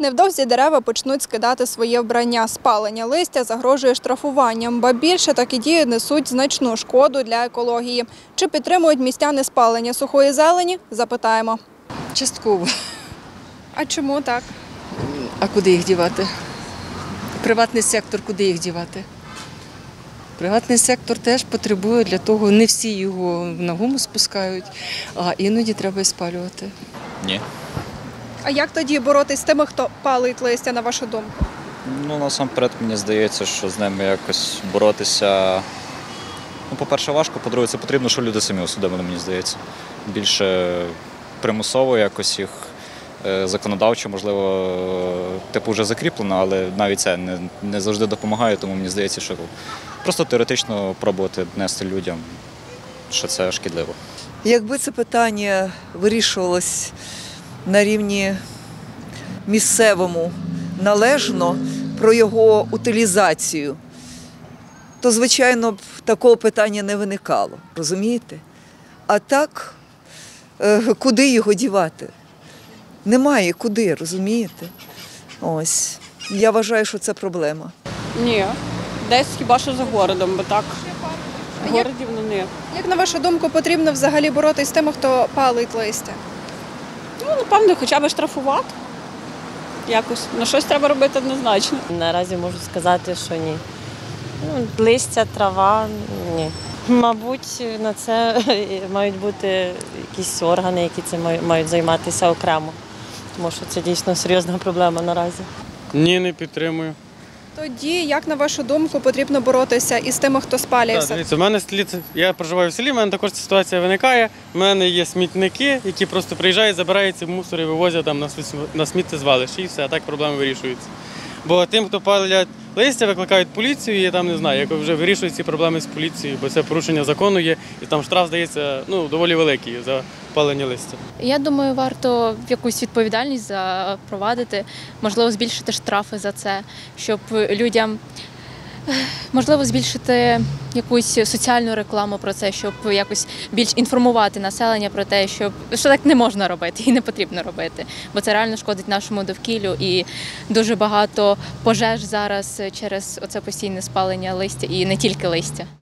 Невдовзі дерева почнуть скидати своє вбрання. Спалення листя загрожує штрафуванням, ба більше такі дії несуть значну шкоду для екології. Чи підтримують містяни спалення сухої зелені? Запитаємо. Частково. А чому так? А куди їх дівати? Приватний сектор, куди їх дівати? Приватний сектор теж потребує для того, не всі його на гуму спускають, а іноді треба і спалювати. Ні. А як тоді боротись з тими, хто палить листя, на вашу думку? Насамперед, мені здається, що з ними якось боротися, по-перше, важко, по-друге, це потрібно, що люди самі усвідомили, мені здається. Більше примусово якось їх законодавчо, можливо, вже закріплено, але навіть це не завжди допомагає, тому мені здається, що просто теоретично пробувати донести людям, що це шкідливо. Якби це питання вирішувалось на рівні місцевому належно про його утилізацію, то, звичайно, б такого питання не виникало, розумієте? А так, куди його дівати? Немає куди, розумієте? Ось. Я вважаю, що це проблема. Ні, десь хіба що за городом, бо так, в городі воно не. Як, на вашу думку, потрібно взагалі боротись з тими, хто палить листя? Напевно, хоча б штрафувати якось. Щось треба робити однозначно. Наразі можу сказати, що ні. Листя, трава – ні. Мабуть, на це мають бути якісь органи, які цим мають займатися окремо. Тому що це дійсно серйозна проблема наразі. Ні, не підтримую. Тоді, як, на вашу думку, потрібно боротися із тими, хто спалює все? Дивіться, в мене я проживаю в селі, в мене також ця ситуація виникає. У мене є смітники, які просто приїжджають, забирають ці мусор і вивозять там на сміттєзвалище, і все, а так проблеми вирішуються. Бо тим, хто палять листя, викликають поліцію, і там, не знаю, як вже вирішують ці проблеми з поліцією, бо це порушення закону є, і там штраф, здається, доволі великий за палення листя. Я думаю, варто якусь відповідальність запровадити, можливо, збільшити штрафи за це, щоб людям, можливо, збільшити якусь соціальну рекламу про це, щоб якось більш інформувати населення про те, що так не можна робити і не потрібно робити, бо це реально шкодить нашому довкіллю і дуже багато пожеж зараз через оце постійне спалення листя і не тільки листя.